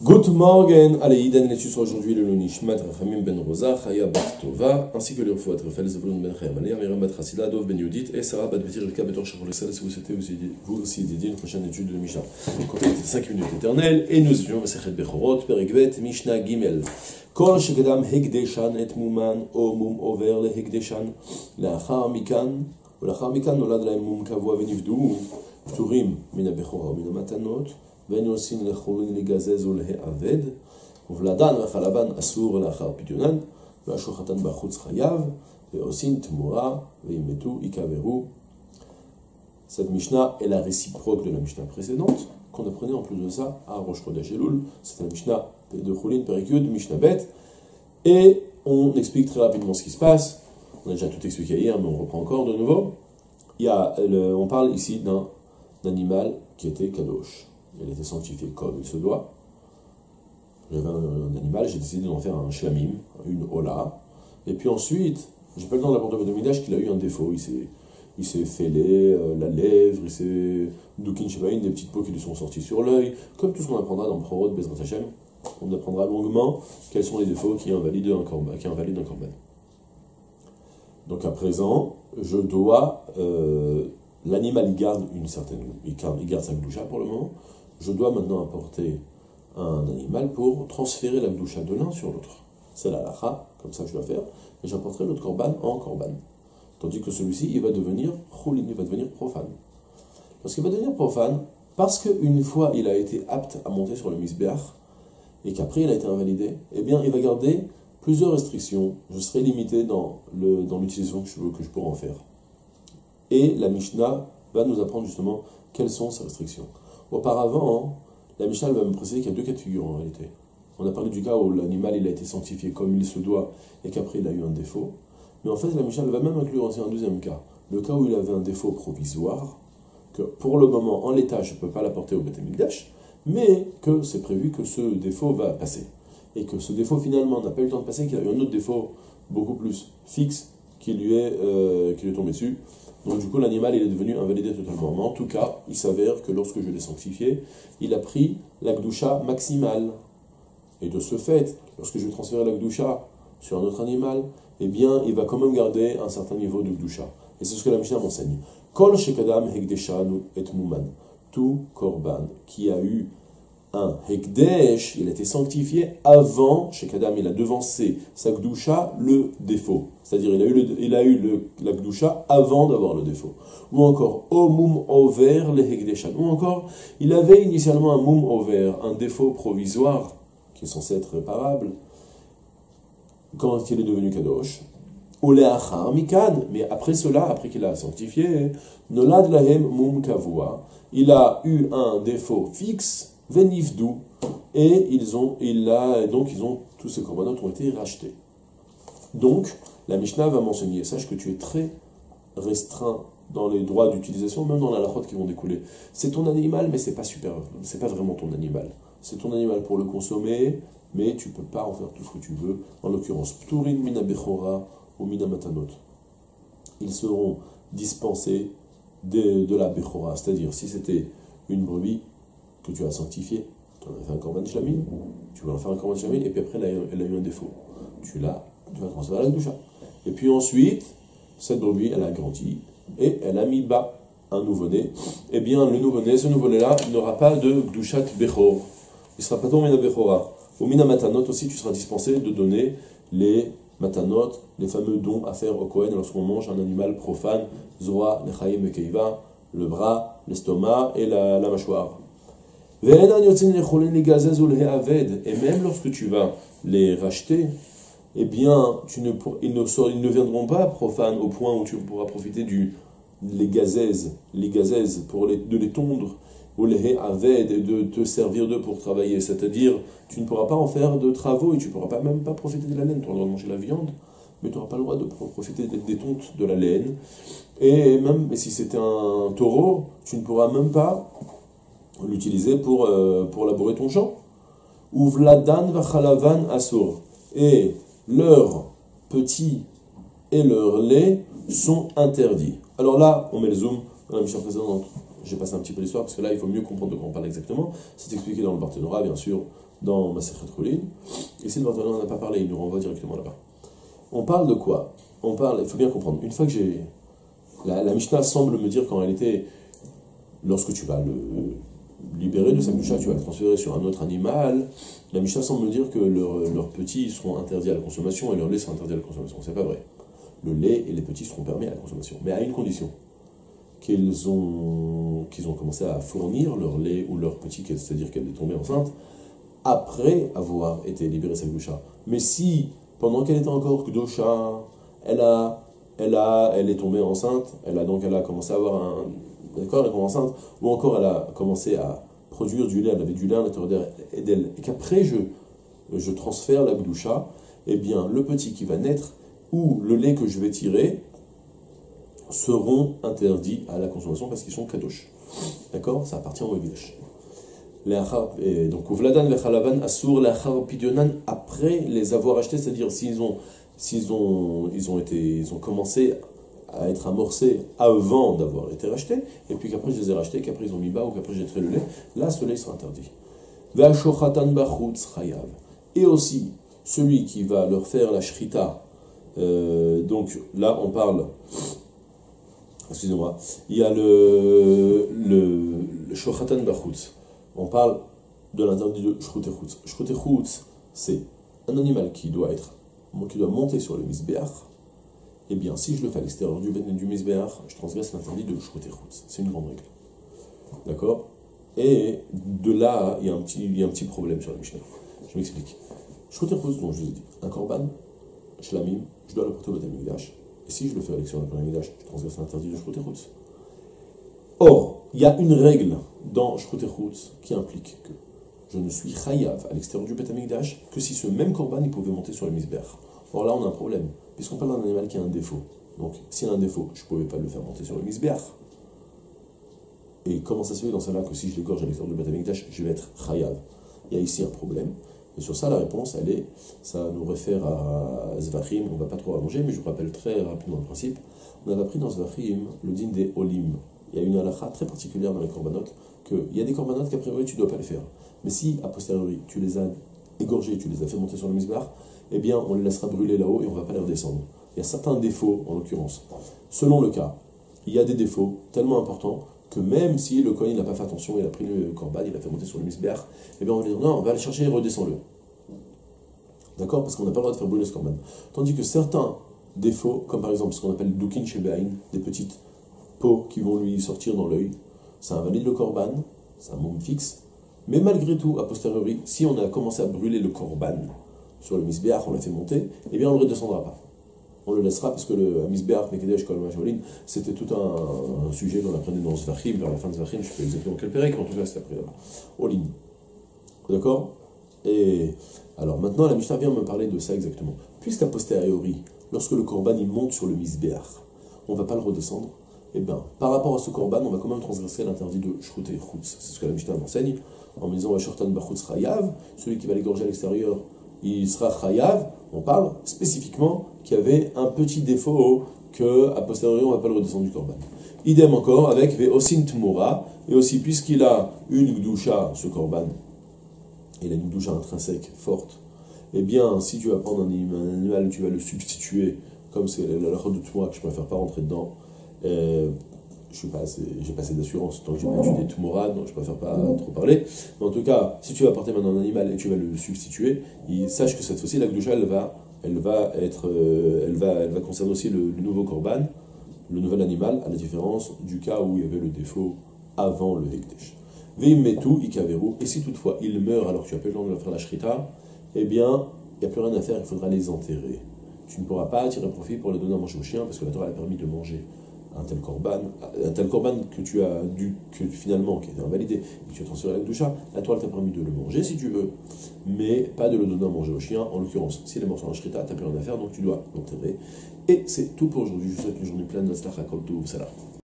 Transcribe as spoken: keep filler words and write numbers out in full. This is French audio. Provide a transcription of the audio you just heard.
Good morning, allez, Idan l'étude sur aujourd'hui le Nishmat Rachamim ben Rosa, Chaya bat Tova, ainsi que le Refuat Rafel Zevulun ben Chaim Aliyah, Miriam bat Chassila, Dov ben Yudit et Sarah bat Betir Rivka Betor Shachol Esel, si vous souhaitez vous aussi dédier une prochaine étude de Mishnah. Quand il était cinq minutes éternelles, et nous étions Masechet Bechorot, Perikvet, Mishnah Gimel. Kol Shekadam Hekdeshan et Muman, O Mum Over le Hekdeshan, Lachar Mikan, ou Lachar Mikan nolad lahem Mum Kavua venivdu, Pturim, Mina Bechora, Mina Matanot, ואין עושים לחולין לגזז ולהאבד, ובלדן וחלבן אסור לאחר פדיונן, והשוחטן בחוץ חייב, ועושים תמורה, ואם מתו יקברו. Cette Mishnah est la réciproque de la Mishnah précédente, qu'on apprenait en plus de ça à Rosh Chodesh Elul. C'est la Mishnah de Choulin, Perikut, Mishnah Bet, et on explique très rapidement ce qui se passe. On a déjà tout expliqué hier, mais on reprend encore de nouveau. Il y a le, on parle ici d'un animal qui était kadosh. Il était sanctifié comme il se doit. J'avais un, un animal, j'ai décidé d'en faire un shlamim, une hola. Et puis ensuite, j'ai pas le temps de l'apporter au Bédamigdash qu'il a eu un défaut. Il s'est, il s'est fêlé euh, la lèvre, il s'est doukin shevaïn, des petites peaux qui lui sont sorties sur l'œil. Comme tout ce qu'on apprendra dans Prorot Bezrat Hashem, on apprendra longuement quels sont les défauts qui invalident un korban. Qui invalident un korban. Donc à présent, je dois... Euh, l'animal il garde une certaine... Il garde, il garde sa gdoucha pour le moment. Je dois maintenant apporter un animal pour transférer la gdoucha de l'un sur l'autre. C'est la halakha, comme ça je dois faire, et j'apporterai l'autre korban en korban. Tandis que celui-ci, il va devenir choulin, il va devenir profane. Parce qu'il va devenir profane, parce qu'une fois il a été apte à monter sur le misbeach, et qu'après il a été invalidé, eh bien il va garder plusieurs restrictions. Je serai limité dans, le, dans l'utilisation que je, que je pourrai en faire. Et la Mishnah va nous apprendre justement quelles sont ces restrictions. Auparavant, la Mishnah va me préciser qu'il y a deux cas de figure en réalité. On a parlé du cas où l'animal il a été sanctifié comme il se doit et qu'après il a eu un défaut. Mais en fait, la Mishnah va même inclure aussi un deuxième cas. Le cas où il avait un défaut provisoire, que pour le moment, en l'état, je ne peux pas l'apporter au Beth Amikdash, mais que c'est prévu que ce défaut va passer. Et que ce défaut finalement n'a pas eu le temps de passer, qu'il a eu un autre défaut beaucoup plus fixe qui lui est, euh, qui lui est tombé dessus. Donc du coup, l'animal, il est devenu invalidé totalement. Mais en tout cas, il s'avère que lorsque je l'ai sanctifié, il a pris la gdoucha maximale. Et de ce fait, lorsque je vais transférer la gdoucha sur un autre animal, eh bien, il va quand même garder un certain niveau de gdoucha. Et c'est ce que la Mishnah m'enseigne. Kol shekadam hekdeshanu et muman. Tout korban qui a eu un hekdesh, il a été sanctifié avant, chez Kadam, il a devancé sa gdoucha le défaut. C'est-à-dire, il a eu, le, il a eu le, la gdoucha avant d'avoir le défaut. Ou encore, o mum over le hekdeshan. Ou encore, il avait initialement un mum over, un défaut provisoire, qui est censé être réparable, quand il est devenu kadosh. Ou le achar mikan. Mais après cela, après qu'il a sanctifié, nolad lahem mum kavua. Il a eu un défaut fixe, venivdu, et ils ont, il a, donc ils ont, tous ces corbanotes ont été rachetés. Donc, la Mishnah va m'enseigner, sache que tu es très restreint dans les droits d'utilisation, même dans la halachot qui vont découler. C'est ton animal, mais c'est pas super, c'est pas vraiment ton animal. C'est ton animal pour le consommer, mais tu peux pas en faire tout ce que tu veux. En l'occurrence, pturin mina bechora ou mina matanot. Ils seront dispensés de, de la bechora, c'est-à-dire si c'était une brebis que tu as sanctifié, tu en as fait un korban shlamim, tu vas en faire un korban shlamim, et puis après elle a, elle a eu un défaut. Tu l'as, tu vas transférer à la gdoucha. Et puis ensuite, cette brebis, elle a grandi, et elle a mis bas un nouveau-né. Eh bien, le nouveau-né, ce nouveau-né-là, n'aura pas de gdouchat bechor. Il sera pas ton mina bechora. Au mina matanot aussi, tu seras dispensé de donner les matanot, les fameux dons à faire au Kohen lorsqu'on mange un animal profane, zora, lechaim et keiva, le bras, l'estomac et la, la mâchoire. Et même lorsque tu vas les racheter, eh bien, tu ne, ils, ne, ils ne viendront pas profanes au point où tu pourras profiter du les gazaises, les gazaises pour les, de les tondre, ou les aved, et de te servir d'eux pour travailler. C'est-à-dire, tu ne pourras pas en faire de travaux et tu ne pourras pas, même pas profiter de la laine. Tu auras le droit de manger la viande, mais tu n'auras pas le droit de profiter des, des tontes de la laine. Et même si c'était un taureau, tu ne pourras même pas l'utiliser pour, euh, pour labourer ton champ. Ou vladan vachalavan asur. Et leurs petits et leurs laits sont interdits. Alors là, on met le zoom dans la mission précédente. j'ai passé un petit peu l'histoire parce que là il faut mieux comprendre de quoi on parle exactement. C'est expliqué dans le Barthénora, bien sûr, dans Masechet Chulin. Ici le Barthénora n'a pas parlé, il nous renvoie directement là-bas. On parle de quoi? On parle, il faut bien comprendre, une fois que j'ai... La, la Mishnah semble me dire qu'en réalité, lorsque tu vas le libérer de sa Kedusha, tu vas le transférer sur un autre animal, la Mishnah semble me dire que leurs leur petits seront interdits à la consommation et leur lait sera interdit à la consommation. C'est pas vrai. Le lait et les petits seront permis à la consommation, mais à une condition, qu'ils ont, qu'ils ont commencé à fournir leur lait ou leur petit, c'est-à-dire qu'elle est tombée enceinte, après avoir été libérée de sa Kedusha. Mais si, pendant qu'elle était encore Kedusha, elle a, elle a, elle est tombée enceinte, elle a donc elle a commencé à avoir un, d'accord, elle est tombée enceinte, ou encore elle a commencé à produire du lait, elle avait du lait à l'intérieur d'elle, et qu'après je, je transfère la Kedusha, eh bien le petit qui va naître ou le lait que je vais tirer seront interdits à la consommation parce qu'ils sont kadosh. D'accord? Ça appartient au Ekdesh. Donc, Uvladan vechalavan asur lachar pidyonan, après les avoir achetés, c'est-à-dire s'ils ont, s'ils ont, ils ont été, ils ont commencé à être amorcés avant d'avoir été rachetés, et puis qu'après je les ai rachetés, qu'après ils ont mis bas ou qu'après j'ai tiré le lait, là ce lait sera interdit. Ve'ashochatan bachutz chayav. Et aussi celui qui va leur faire la shrita. Euh, donc là on parle, excusez-moi, il y a le, le, le shochatan bachutz. On parle de l'interdit de shrutechutz. Shrutechutz, c'est un animal qui doit être, qui doit monter sur le misbeach. Eh bien, si je le fais à l'extérieur du ben du misbeach, je transgresse l'interdit de shrutechutz. C'est une grande règle. D'accord? Et de là, il y a un petit, il y a un petit problème sur la Mishnah. Je m'explique. Shrutechutz, donc je vous ai dit, un korban, shlamim, je dois le porter au Beth Amikdash. Et si je le fais à l'extérieur du Beth Amikdash, je transgresse l'interdit de shrutechutz. Or, il y a une règle dans Shrutechutz qui implique que je ne suis chayav à l'extérieur du Beth Amikdash que si ce même korban il pouvait monter sur le misbeach. Or là, on a un problème, puisqu'on parle d'un animal qui a un défaut. Donc, s'il a un défaut, je ne pouvais pas le faire monter sur le misbeach. Et comment ça se fait dans celle-là que si je l'égorge à l'extérieur du Beth Amikdash, je vais être chayav? Il y a ici un problème. Et sur ça, la réponse, elle est, ça nous réfère à Zvachim, on ne va pas trop allonger, mais je vous rappelle très rapidement le principe. On avait appris dans Zvachim le din des Olim. Il y a une halakha très particulière dans les corbanotes, qu'il y a des corbanotes qu'a priori tu ne dois pas les faire. Mais si, a posteriori, tu les as égorgés, tu les as fait monter sur le misbeach, eh bien on les laissera brûler là-haut et on ne va pas les redescendre. Il y a certains défauts, en l'occurrence. Selon le cas, il y a des défauts tellement importants que même si le Kohen n'a pas fait attention, il a pris le korban, il l'a fait monter sur le misbeach, eh bien on va dire non, on va aller chercher et redescendre-le. D'accord? Parce qu'on n'a pas le droit de faire brûler ce korban. Tandis que certains défauts, comme par exemple ce qu'on appelle dukin shebein, des petites peaux qui vont lui sortir dans l'œil, ça invalide le korban, c'est un monde fixe, mais malgré tout, a posteriori, si on a commencé à brûler le korban sur le misbeach, on l'a fait monter, eh bien on ne le redescendra pas. On le laissera parce que le misbeach, Mekedesh, Kol Majolin, c'était tout un, un sujet qu'on apprenait dans Zvachim, vers la fin de Zvachim, je ne sais pas exactement quel pérec, mais en tout cas c'était après Olin. D'accord? Et alors maintenant, la Mishnah vient me parler de ça exactement. Puisqu'à posteriori, lorsque le korban il monte sur le misbeach, on ne va pas le redescendre, eh bien, par rapport à ce korban, on va quand même transgresser l'interdit de shrutechutz. C'est ce que la Mishnah m'enseigne, en me disant Shortan bachutz chayav, celui qui va l'égorger à l'extérieur, il sera chayav. On parle spécifiquement qu'il y avait un petit défaut que, a posteriori, on ne va pas le redescendre du korban. Idem encore avec ve'osin tmura, et aussi puisqu'il a une gdusha, ce korban, il a une gdusha intrinsèque forte, eh bien, si tu vas prendre un animal, tu vas le substituer, comme c'est la lachot de tmura que je préfère pas rentrer dedans. Euh, je n'ai pas assez d'assurance tant que j'ai pas étudié Tmura, donc je préfère pas trop parler. Mais en tout cas, si tu vas porter maintenant un animal et tu vas le substituer, il, sache que cette fois-ci, la Gdusha, elle va, elle va être, euh, elle va, elle va concerner aussi le, le nouveau korban, le nouvel animal, à la différence du cas où il y avait le défaut avant le Hekdesh. Veimmetu ikaveru, et si toutefois il meurt alors que tu as pas le temps de leur faire la shrita, eh bien, il n'y a plus rien à faire, il faudra les enterrer. Tu ne pourras pas tirer profit pour les donner à manger aux chiens, parce que la Torah a permis de manger un tel korban, un tel korban que tu as dû, que finalement, qui a été invalidé, et que tu as transféré à la Kedusha, la Torah t'a permis de le manger si tu veux, mais pas de le donner à manger aux chiens. En l'occurrence, si les morceaux en shrita, t'as plus rien à faire, donc tu dois l'enterrer. Et c'est tout pour aujourd'hui. Je vous souhaite une journée pleine de Tzlach, Kol Tov, Salah.